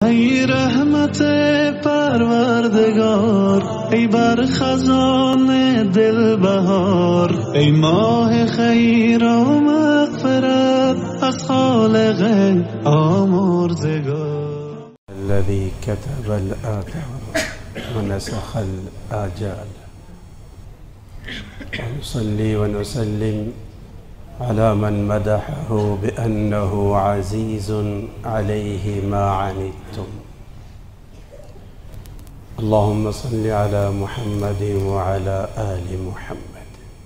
ای رحمت پروردگار، ای بر خزان دل بهار، ای ماه خیر و مغفرت از خالق آمرزگار. الذي كتب الآثار ونسخ الآجال، ونصلي ونسلم على من مدحه بأنه عزيز عليه ما عنتم. اللهم صل على محمد وعلى آل محمد.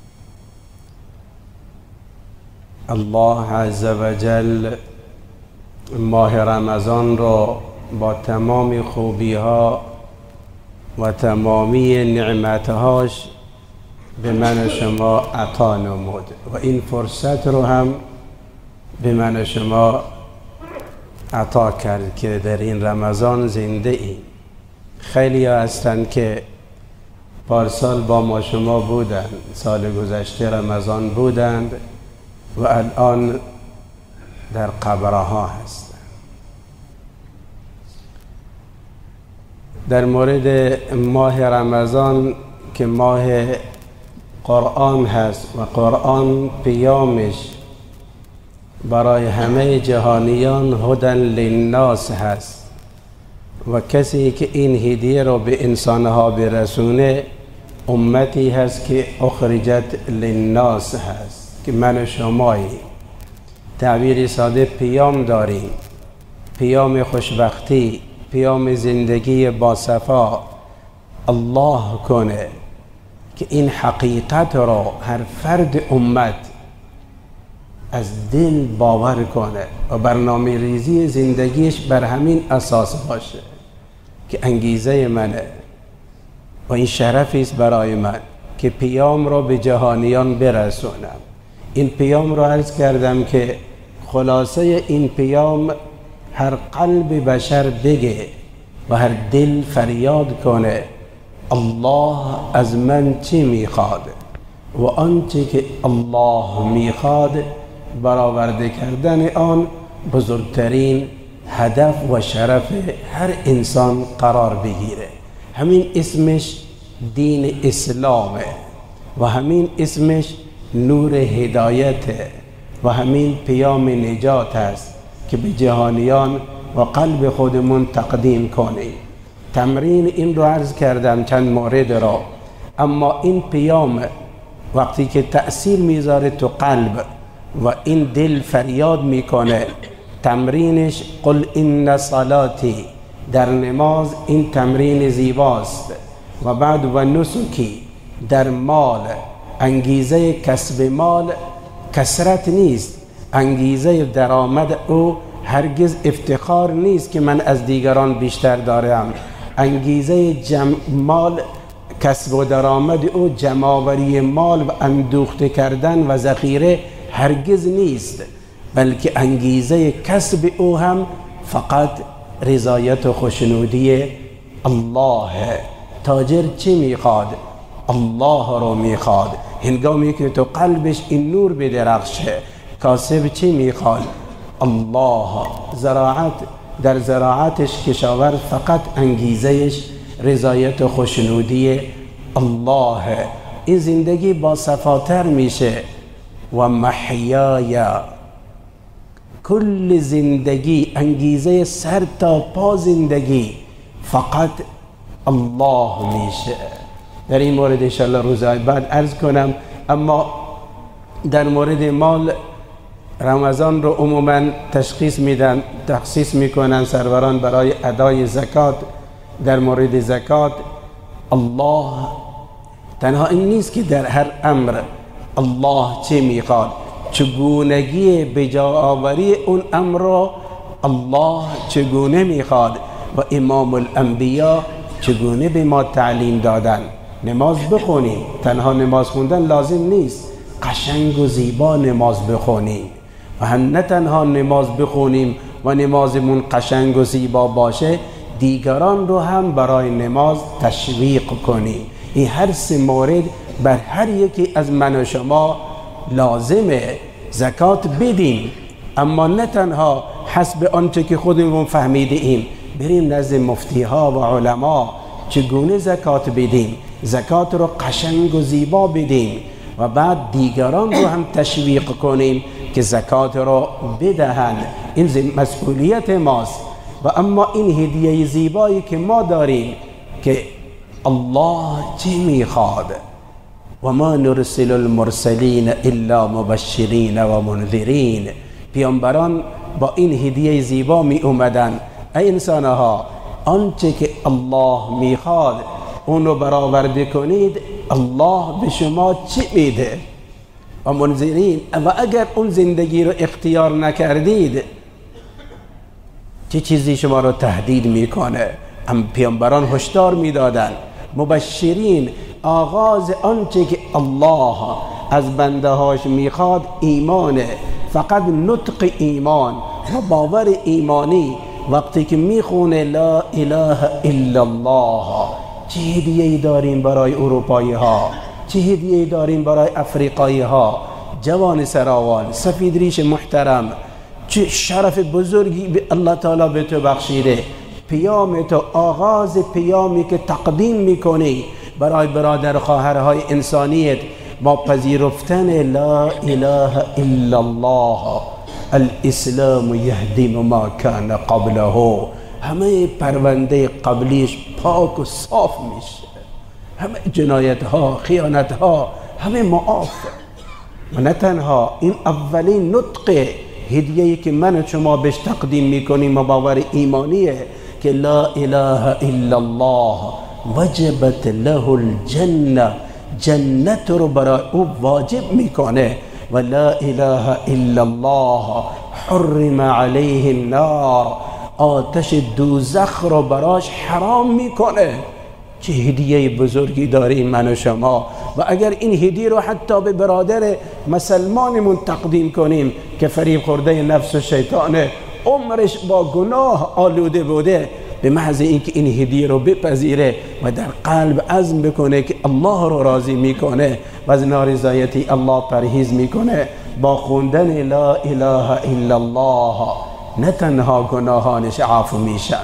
الله عز وجل ماه رمضان را با تمام خوبی‌ها و تمامی نعمتهاش به من و شما عطا نمود و این فرصت رو هم به من و شما عطا کرد که در این رمضان زنده ایم. خیلی ها هستند که پارسال با ما شما بودند، سال گذشته رمضان بودند و الان در قبرها هستند. در مورد ماه رمضان که ماه قرآن هست و قرآن پیامش برای همه جهانیان هدن للناس هست و کسی که این هدیه رو به انسانها برسونه امتی هست که اخرجت للناس هست که من و شمایی. تعبیر ساده پیام داریم، پیام خوشبختی، پیام زندگی باصفا. الله کنه که این حقیقت را هر فرد امت از دل باور کنه و برنامه ریزی زندگیش بر همین اساس باشه که انگیزه منه و این شرفی است برای من که پیام را به جهانیان برسونم. این پیام را عرض کردم که خلاصه این پیام هر قلب بشر بگه و هر دل فریاد کنه الله از من چی میخواد و آنچه که الله میخواد برآورده کردن آن بزرگترین هدف و شرف هر انسان قرار بگیره. همین اسمش دین اسلامه و همین اسمش نور هدایته و همین پیام نجات است که به جهانیان و قلب خودمون تقدیم کنیم. تمرین این رو عرض کردم چند مورد را، اما این پیام وقتی که تأثیر میذاره تو قلب و این دل فریاد میکنه، تمرینش قل ان صلاتی، در نماز این تمرین زیباست. و بعد و نسکی، در مال، انگیزه کسب مال کثرت نیست، انگیزه درآمد او هرگز افتخار نیست که من از دیگران بیشتر دارم. انگیزه مال، کسب و درآمد او جمع‌آوری مال و اندوخته کردن و ذخیره هرگز نیست، بلکه انگیزه کسب او هم فقط رضایت و خوشنودی الله. تاجر چی میخواد؟ الله رو میخواد. هنگامی که تو قلبش این نور بدرخشه. کاسب چی میخواد؟ الله. زراعت، در زراعتش کشاورز فقط انگیزهش رضایت و خوشنودی الله. این زندگی با صفاتر میشه. و محیای، کل زندگی، انگیزه سر تا پا زندگی فقط الله میشه. در این مورد انشاءالله روزهای بعد عرض کنم. اما در مورد مال، رمضان رو عموما تخصیص میکنن سروران برای ادای زکات. در مورد زکات الله تنها این نیست که در هر امر الله چه میخواد، چگونگی بجا آوری اون امر را الله چگونه میخواد و امام الانبیا چگونه به ما تعلیم دادن. نماز بخونیم، تنها نماز خوندن لازم نیست، قشنگ و زیبا نماز بخونیم و هم نه تنها نماز بخونیم و نمازمون قشنگ و زیبا باشه، دیگران رو هم برای نماز تشویق کنیم. این هر سه مورد بر هر یکی از من و شما لازمه. زکات بدیم، اما نه تنها حسب آنچه که خودمون فهمیده ایم، بریم نزد مفتی ها و علما چگونه زکات بدیم، زکات رو قشنگ و زیبا بدیم و بعد دیگران رو هم تشویق کنیم که زکات رو بدهند. این مسئولیت ماست. و اما این هدیه زیبایی که ما داریم که الله چی میخواد؟ و ما نرسل المرسلین الا مبشرین و منذرین. پیامبران با این هدیه زیبا می اومدن: ای انسانها، آنچه که الله میخواد اون رو برآورده کنید، الله به شما چی میده؟ و منذرین، و اگر اون زندگی رو اختیار نکردید چه چیزی شما رو تهدید میکنه؟ پیامبران هشدار میدادن. مبشرین، آغاز آنچه که الله از بنده هاش میخواد ایمانه، فقط نطق ایمان و باور ایمانی. وقتی که میخونه لا اله الا الله، چه هدیه‌ای داریم برای اروپایی ها، چه هدیه‌ای داریم برای افریقایی ها؟ جوان سراوان، سفید ریش محترم، چه شرف بزرگی به الله تعالی به تو بخشیده. پیام تو، آغاز پیامی که تقدیم میکنی برای برادر خواهرهای انسانیت با پذیرفتن لا اله الا الله. الاسلام یهدم ما کان قبله. همه پرونده قبلیش پاک و صاف میشه، همه جنایت ها، خیانت ها همه معاف. و نه تنها این اولین نطق هدیه‌ای که من و شما بهش تقدیم میکنیم و باور ایمانیه که لا اله الا الله وجبت له الجنه، جنت رو برای او واجب میکنه. و لا اله الا الله حرم علیه النار، آتش دوزخ رو براش حرام میکنه. چه هدیه بزرگی داریم من و شما. و اگر این هدیه رو حتی به برادر مسلمانمون تقدیم کنیم که فریب خورده نفس و شیطانه، عمرش با گناه آلوده بوده، به محض اینکه این هدیه رو بپذیره و در قلب عزم بکنه که الله رو راضی میکنه و از نارضایتی الله پرهیز میکنه، با خوندن لا اله الا الله نه تنها گناهانش عفو میشن.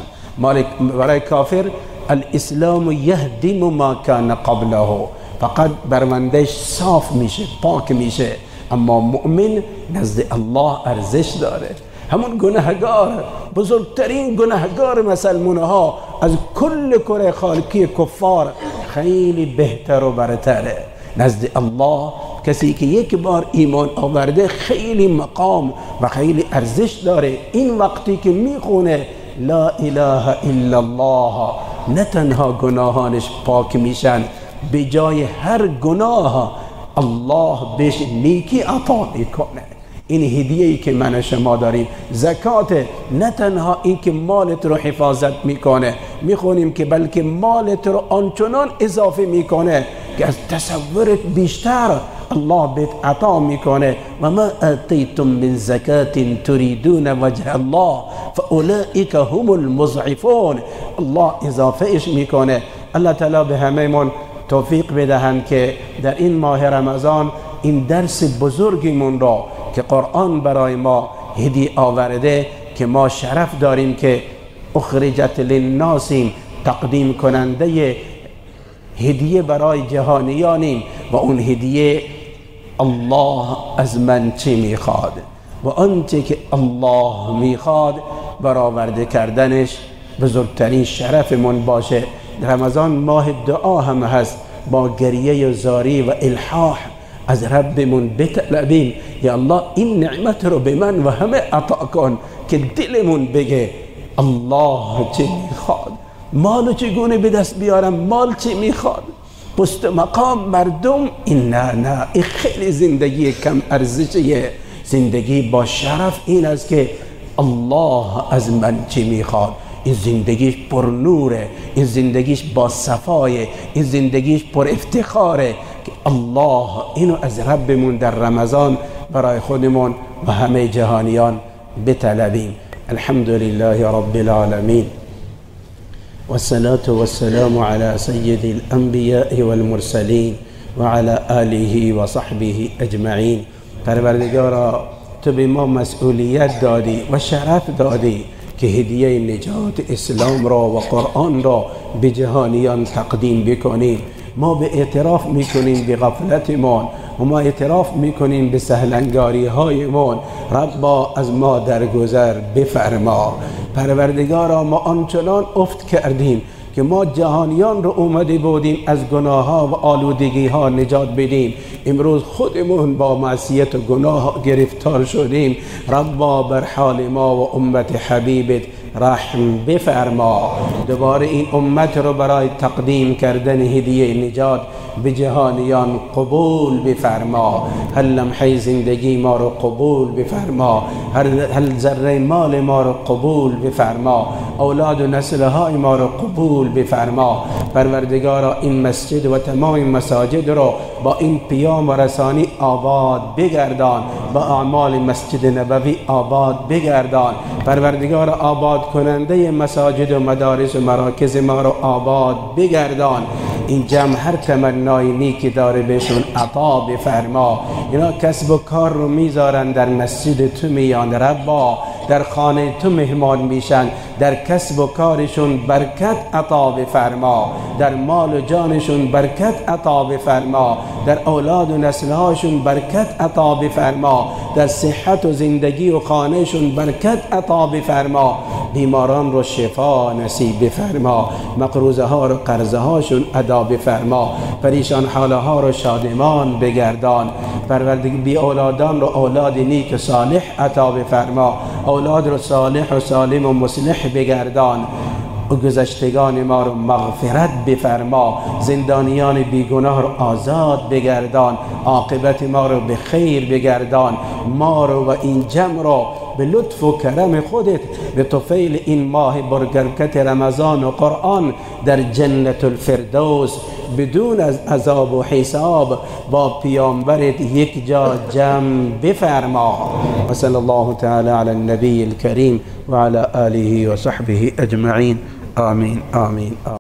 برای کافر الاسلام یهدم ما کان قبله، فقط برمندش صاف میشه، پاک میشه. اما مؤمن نزد الله ارزش داره. همون گناهگار، بزرگترین گناهگار مسلمان ها از کل کره خالقی کفار خیلی بهتر و برتره نزد الله. کسی که یک بار ایمان آورده خیلی مقام و خیلی ارزش داره. این وقتی که میخونه لا اله الا الله، نه تنها گناهانش پاک میشن، به جای هر گناه الله بهش نیکی عطا میکنه. این هدیه‌ای که من و شما داریم. زکات نه تنها این که مالت رو حفاظت میکنه، میخونیم که بلکه مالت رو آنچنان اضافه میکنه که از تصورت بیشتر الله بهت عطا میکنه. و ما آتیتم من زکات تریدون وجه الله فاولئک هم المضعفون. الله اضافهش میکنه. الله تعالی به همه‌مون توفیق بدهند که در این ماه رمضان این درس بزرگیمون را که قرآن برای ما هدیه آورده، که ما شرف داریم که اخرجت للناسیم، تقدیم کننده هدیه برای جهانیانیم. و اون هدیه الله از من چی میخواد و آنچه که الله میخواد برآورده کردنش بزرگترین شرفمون باشه. رمضان ماه دعا هم هست، با گریه و زاری و الحاح از ربمون بطلبیم یا الله این نعمت رو به من و همه عطا کن، که دلمون بگه الله چه میخواد، مالو چگونه به دست بیارم، مال چه میخواد، پست مقام مردم. این نه این خیلی زندگی کم ارزشیه. زندگی با شرف این است که الله از من چه میخواد. این زندگیش پر نوره، این زندگیش با صفایه، این زندگیش پر افتخاره که الله اینو از ربمون در رمضان برای خودمون و همه جهانیان بطلبیم. الحمد لله رب العالمين والصلاة والسلام على سيد الأنبياء والمرسلين وعلى آله وصحبه أجمعين. پروردگارا تو به ما مسئولیت دادی و شرف دادی که هدیه نجات اسلام را و قرآن را به جهانیان تقدیم بکنیم. ما به اعتراف میکنیم به غفلتمان و ما اعتراف میکنیم به سهلنگاری هایمان. ربا از ما درگذر بفرما. پروردگارا ما آنچنان افت کردیم که ما جهانیان رو اومده بودیم از گناه ها و آلودگی ها نجات بدیم، امروز خودمون با معصیت و گناه گرفتار شدیم. ربا بر حال ما و امت حبیبت رحم بفرما. دوباره این امت رو برای تقدیم کردن هدیه نجات به جهانیان قبول بفرما. هر لمحه زندگی ما رو قبول بفرما، هر ذره مال ما رو قبول بفرما، اولاد و نسلهای ما رو قبول بفرما. پروردگارا این مسجد و تمام مساجد رو با این پیام و رسانی آباد بگردان، با اعمال مسجد نبوی آباد بگردان. پروردگار آباد کننده مساجد و مدارس و مراکز ما رو آباد بگردان. این جمع هر تمنای نیکی داره بهشون عطا بفرما. اینا کسب و کار رو میذارن در مسجد تو میان ربا، در خانه تو مهمان میشن، در کسب و کارشون برکت عطا بفرما، در مال و جانشون برکت عطا بفرما، در اولاد و نسلهاشون برکت عطا بفرما، در صحت و زندگی و خانهشون برکت عطا بفرما. بیماران رو شفا نصیب بفرما، مقروضه ها رو قرضه هاشون ادا بفرما، پریشان حاله ها رو شادمان بگردان. پروردگار بی اولادان رو اولاد نیک صالح عطا بفرما، اولاد رو صالح و سالم و مصلح بگردان. و گذشتگان ما رو مغفرت بفرما، زندانیان بیگناه رو آزاد بگردان، عاقبت ما رو به خیر بگردان. ما رو و این جمع رو به لطف و کرم خودت به طفیل این ماه برکت رمضان و قرآن در جنت الفردوس بدون از عذاب و حساب با پیامبرت یک جا جمع بفرما. و صلی الله تعالی علی النبی الکریم و علی آله و صحبه اجمعین. آمین آمین آمین.